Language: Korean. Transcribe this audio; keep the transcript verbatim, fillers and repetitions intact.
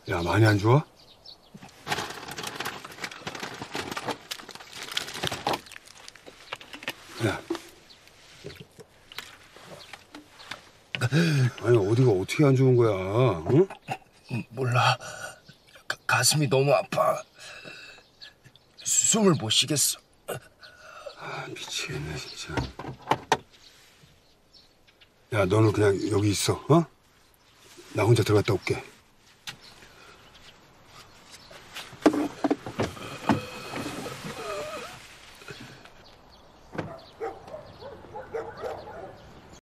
야, 많이 안 좋아? 야. 아니, 어디가 어떻게 안 좋은 거야, 응? 몰라. 가, 가슴이 너무 아파. 숨을 못 쉬겠어. 아, 미치겠네, 진짜. 야, 너는 그냥 여기 있어, 어? 나 혼자 들어갔다 올게.